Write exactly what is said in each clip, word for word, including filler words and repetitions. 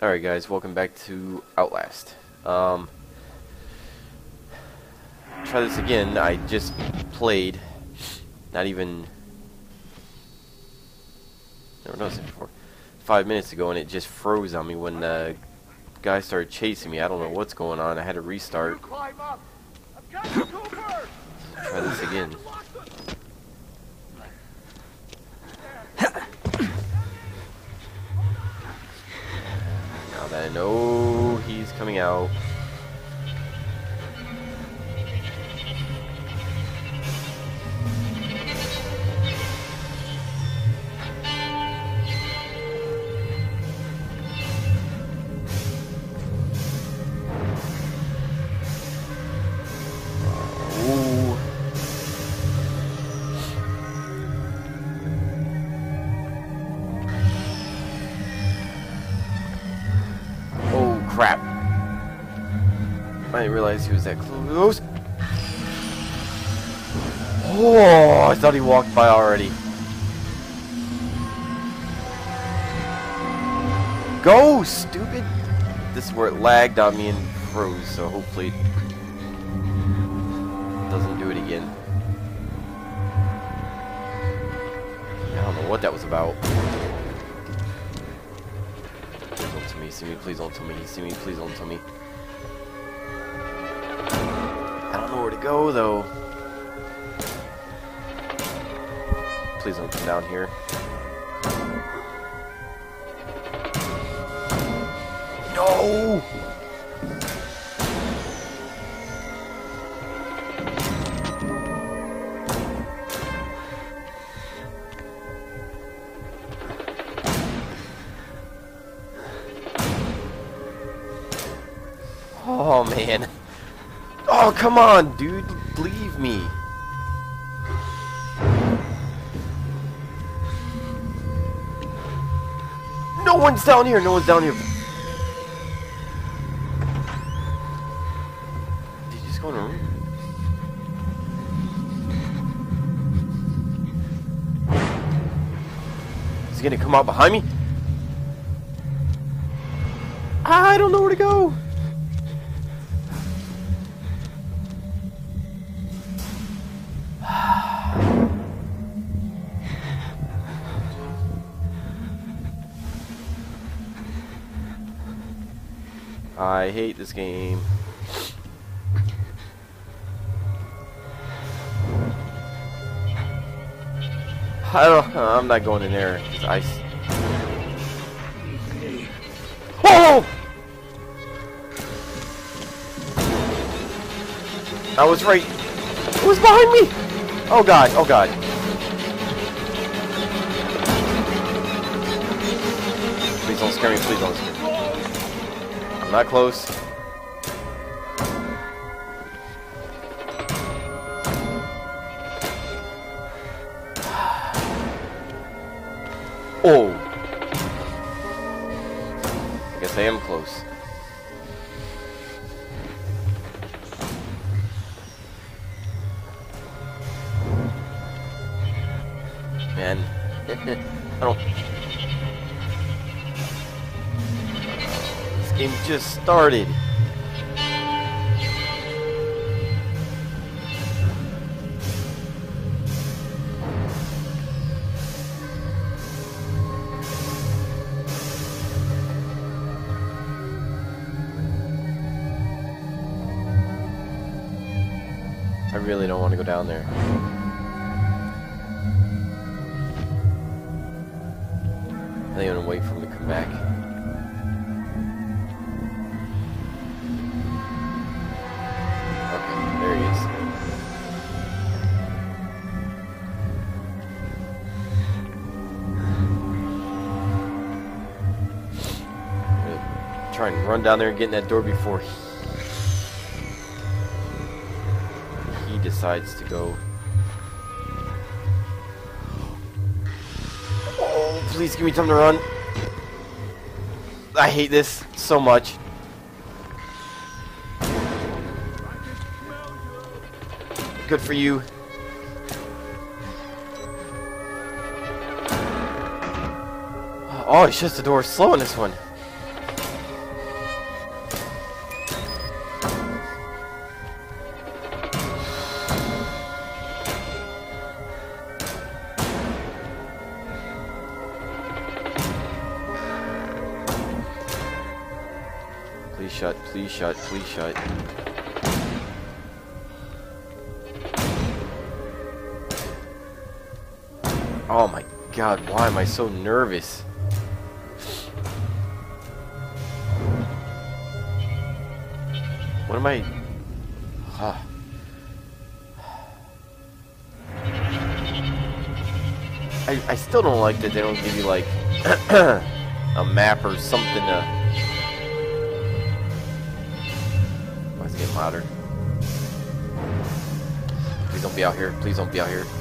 Alright guys, welcome back to OutLast. Um, try this again. I just played, not even, never noticed it before, five minutes ago, and it just froze on me when the guy started chasing me. I don't know what's going on. I had to restart. Try this again. Now that I know he's coming out. Ooh. Oh crap. I didn't realize he was that close. Oh, I thought he walked by already. Go, stupid! This is where it lagged on me and froze, so hopefully it doesn't do it again. I don't know what that was about. Please don't tell me, see me, please don't tell me, see me, please don't tell me. I don't know where to go though. Please don't come down here. No! Oh man. Oh, come on, dude. Leave me. No one's down here. No one's down here. Did you just go in a room? Is he gonna come out behind me? I don't know where to go. I hate this game. I don't. Uh, I'm not going in there because I. Oh! I was right. It was behind me. Oh god. Oh god. Please don't scare me. Please don't scare me. I'm not close. Oh. I guess I am close. Man. I don't... This game just started. I really don't want to go down there. I think I'm gonna wait for him to come back. Okay, there he is. I'm gonna try and run down there and get in that door before he decides to go. Oh, please give me time to run. I hate this so much. Good for you. Oh, he shuts the door slow on this one. Please shut, please shut, please shut. Oh my god, why am I so nervous? What am I... Huh. I, I still don't like that they don't give you, like, a map or something to... Why is it getting louder? Please don't be out here. Please don't be out here.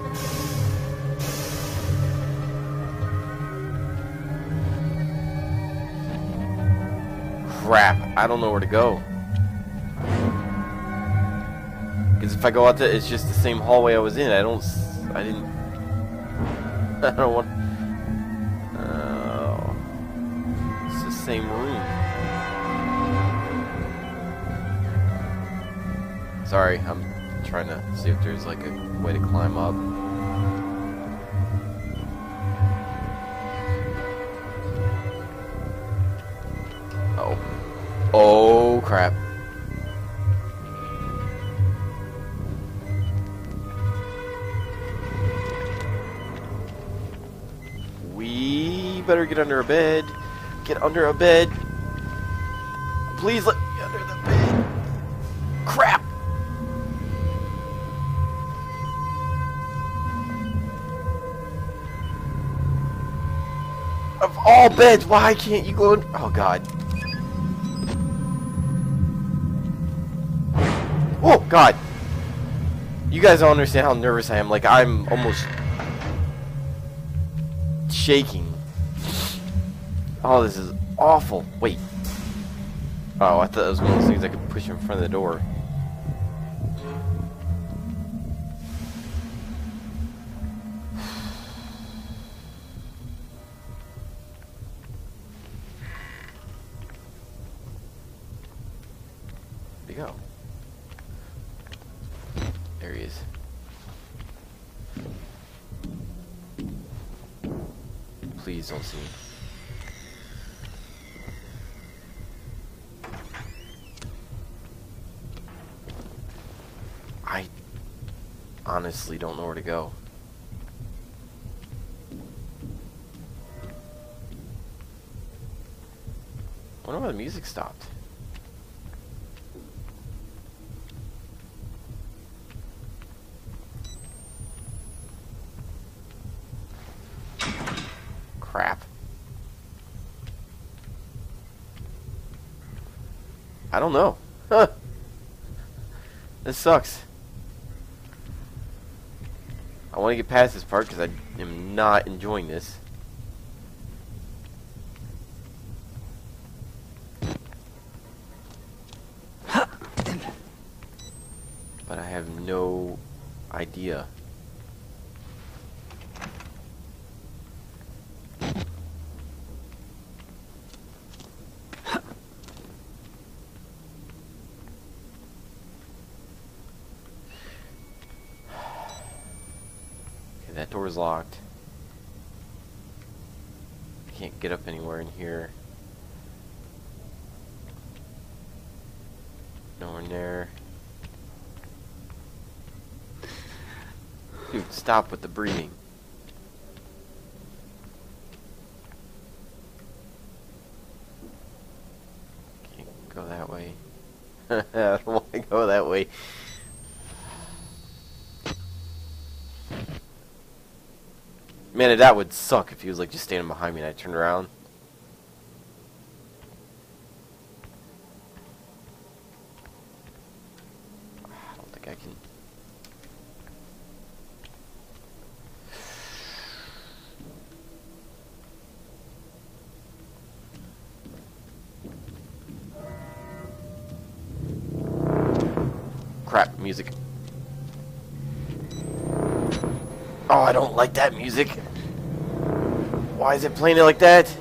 Crap. I don't know where to go. Because if I go out there, it's just the same hallway I was in. I don't... I didn't... I don't want... Oh... It's the same room. Sorry, I'm trying to see if there's like a way to climb up. Oh. Oh, crap. We better get under a bed. Get under a bed. Please let me under the bed. Crap! Of all beds, why can't you go in? Oh god. Oh god. You guys don't understand how nervous I am. Like, I'm almost shaking. Oh, this is awful. Wait. Oh, I thought it was one of those things I could push in front of the door. Where'd he go? There he is. Please don't see me. I honestly don't know where to go. I wonder why the music stopped. Crap. I don't know. Huh. This sucks. I want to get past this part because I am not enjoying this. But I have no idea. That door's locked. I can't get up anywhere in here. Nowhere near. Dude, stop with the breathing. Can't go that way. I don't want to go that way. Man, that would suck if he was like just standing behind me and I turned around. I don't think I can. Crap, music. Oh, I don't like that music. Why is it playing it like that?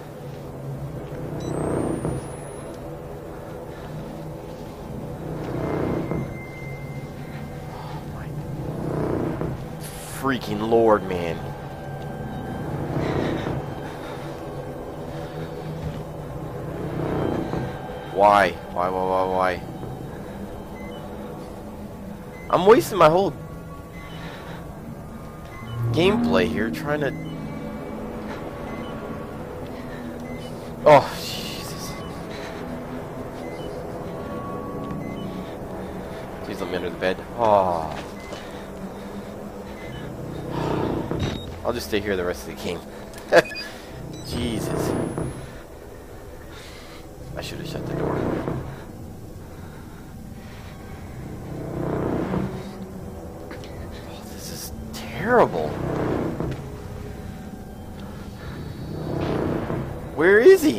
Oh my freaking lord, man. Why? Why, why, why, why? I'm wasting my whole gameplay here trying to... Oh, Jesus. Please let me under the bed. Oh. I'll just stay here the rest of the game. Jesus. I should have shut the door. Oh, this is terrible. Where is he?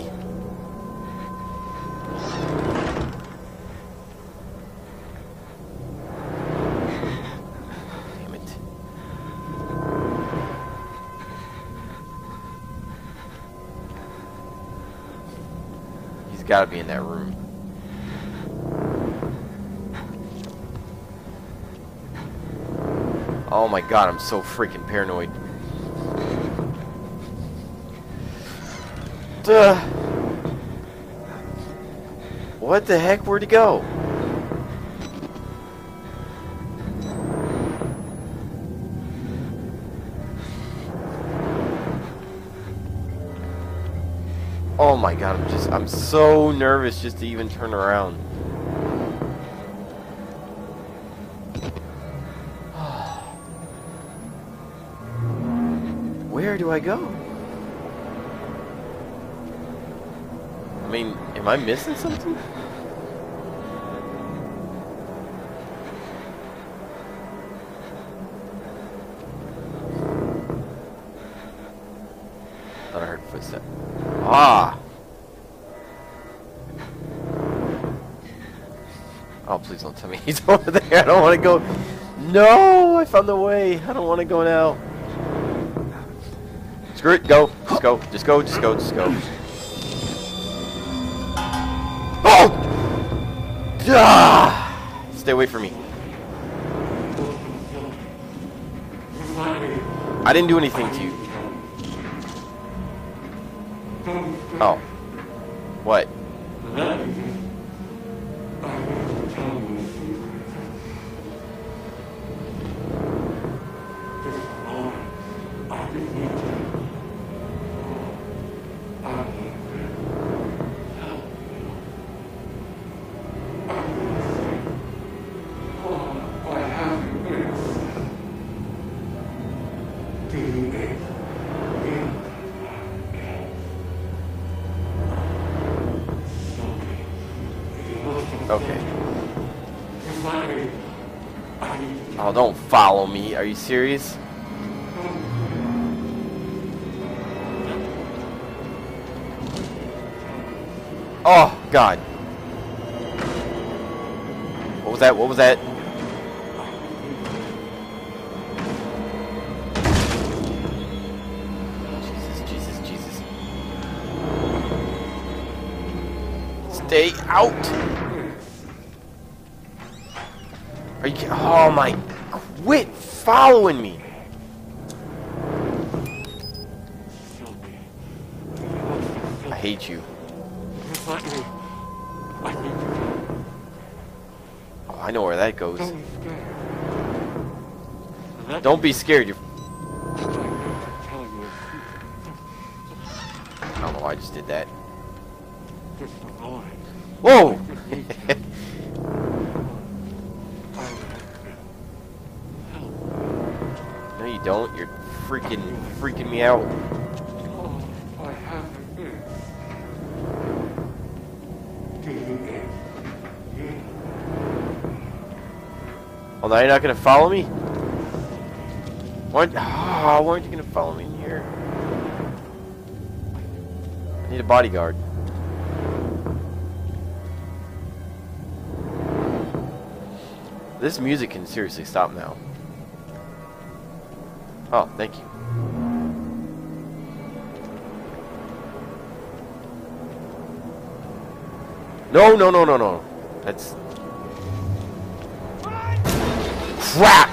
Damn it. He's got to be in that room. Oh my god, I'm so freaking paranoid. Duh. What the heck? Where'd he go? Oh my god, I'm just, I'm so nervous just to even turn around. Where do I go? I mean, am I missing something? Thought I heard footsteps. Ah! Oh, please don't tell me he's over there. I don't want to go. No! I found the way. I don't want to go now. Screw it. Go. Just go. Just go. Just go. Just go. Oh! Ah! Stay away from me. I didn't do anything to you. Oh. What? Okay. Oh, don't follow me. Are you serious? Oh, God. What was that? What was that? Jesus, Jesus, Jesus. Stay out! Are you kidding? Oh my, quit following me. I hate you. Oh, I know where that goes. Don't be scared. You're... I don't know why I just did that. Whoa! No, you don't. You're freaking, freaking me out. Oh, now you're not gonna follow me? Why, oh, why aren't you gonna follow me in here? I need a bodyguard. This music can seriously stop now. Oh, thank you. No, no, no, no, no. That's... Crap!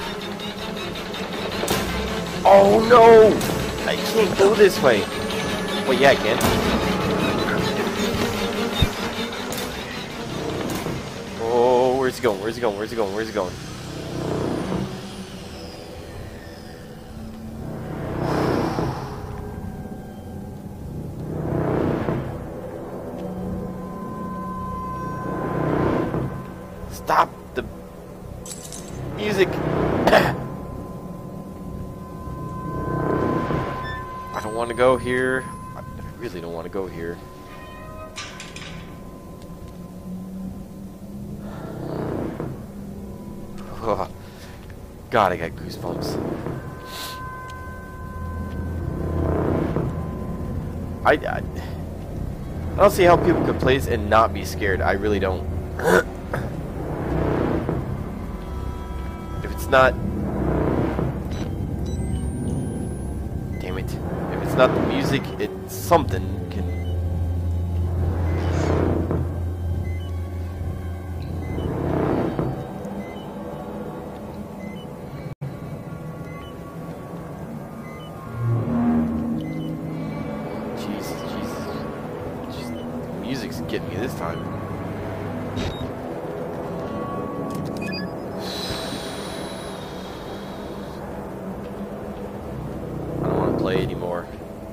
Oh, no! I can't go this way. Wait, yeah, I can. Where's he going? Where's he going? Where's he going? Where's he going? Stop the music. I don't want to go here. I really don't want to go here. Oh, God, I got goosebumps. I, I, I don't see how people could play this and not be scared. I really don't. If it's not... Damn it. If it's not the music, it's something can... Jesus, Jesus. Just, the music's getting me this time. Play anymore.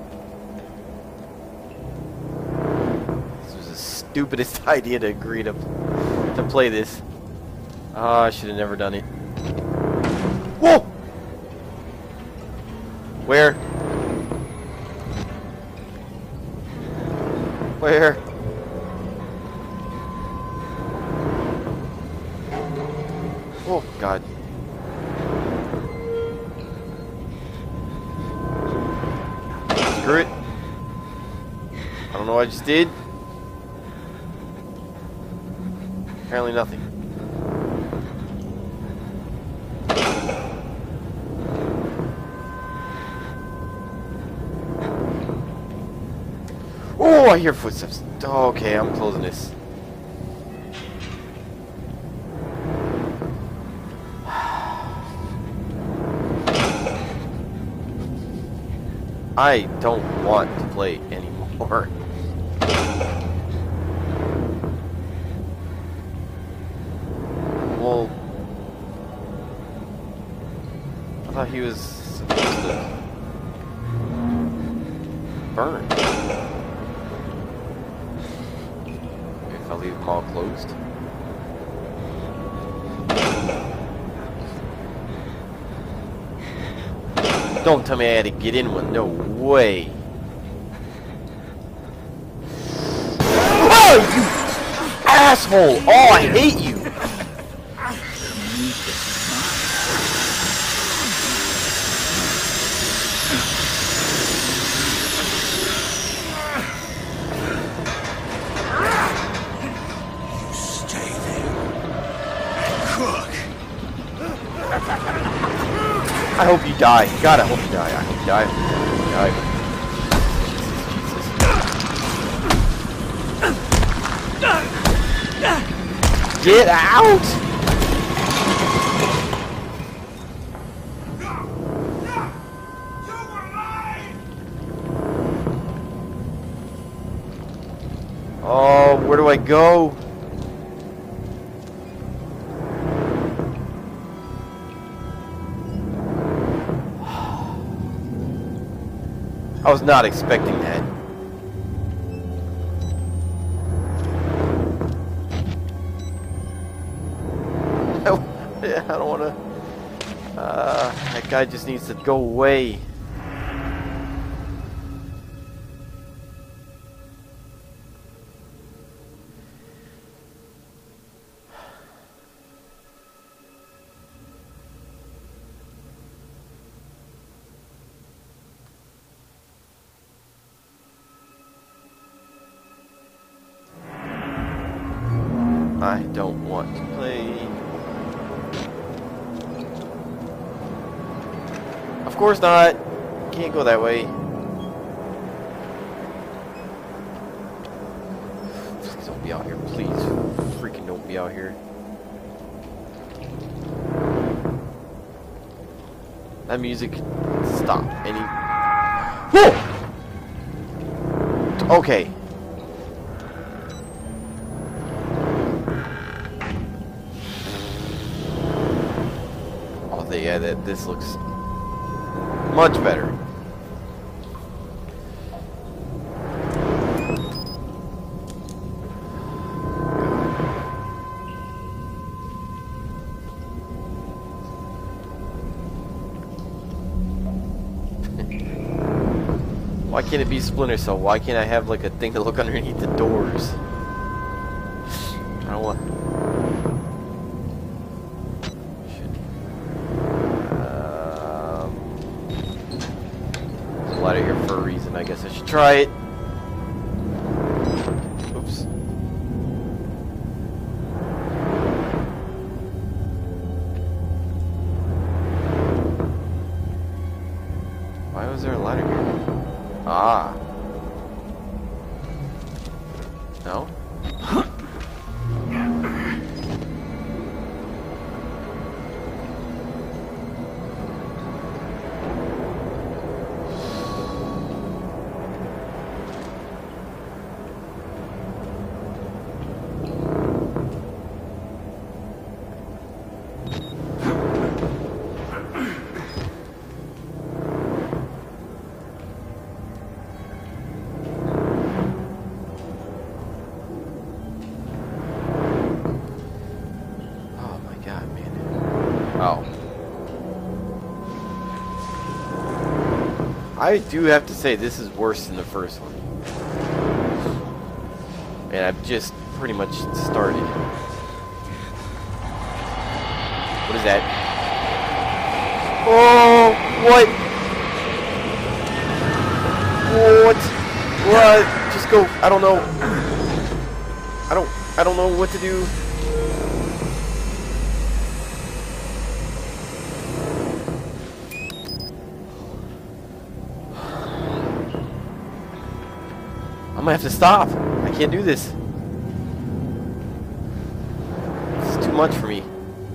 This was the stupidest idea to agree to to play this. Ah, oh, I should have never done it. Whoa! Where? Where? Oh God. Screw it. I don't know what I just did. Apparently nothing. Oh, I hear footsteps. Oh, okay, I'm closing this. I don't want to play anymore. Well, I thought he was supposed to burn. Maybe if I leave them all closed. Don't tell me I had to get in one. No way. Oh, you asshole! Oh, I hate you. Stay there. Cook. I hope you die. God, I hope you die. I hope you die. I hope you die. Jesus, Jesus. Get out! Oh, where do I go? I was not expecting that. I don't want to. Uh, that guy just needs to go away. I don't want to play. Of course not. Can't go that way. Please don't be out here. Please. Freaking don't be out here. That music. Stop. Any. Whoa! Okay. this looks much better. Why can't it be Splinter Cell? Why can't I have like a thing to look underneath the doors? I don't want. Shit. Um, there's a ladder here for a reason. I guess I should try it. Oops. Why was there a ladder here? Ah. No? Oh. I do have to say, this is worse than the first one. And I've just pretty much started. What is that? Oh, what? What? What? Just go. I don't know. I don't, I don't know what to do. I'm gonna have to stop. I can't do this. This is too much for me.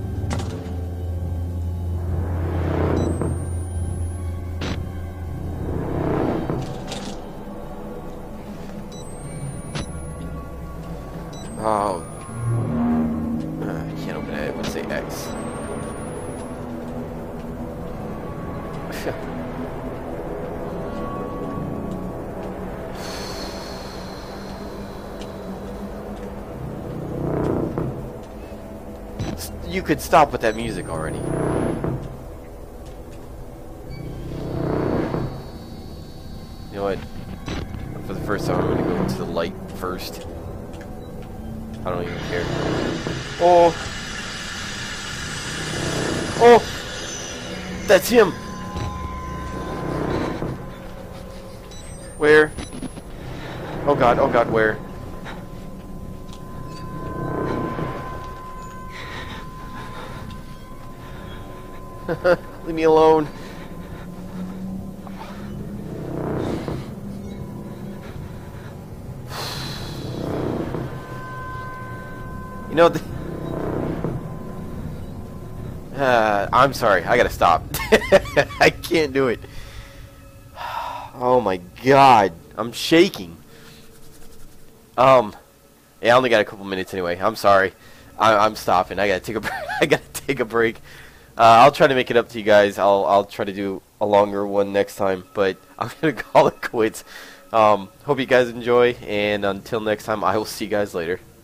Oh. Uh, I can't open it. I would say X. You could stop with that music already. You know what? For the first time, I'm gonna go to the light first. I don't even care. Oh! Oh! That's him! Where? Oh god, oh god, where? Leave me alone. You know, the uh, I'm sorry. I gotta stop. I can't do it. Oh my god, I'm shaking. Um, yeah, I only got a couple minutes anyway. I'm sorry. I, I'm stopping. I gotta take a. I gotta take a break. Uh, I'll try to make it up to you guys. I'll I'll try to do a longer one next time, but I'm gonna call it quits. Um, hope you guys enjoy, and until next time, I will see you guys later.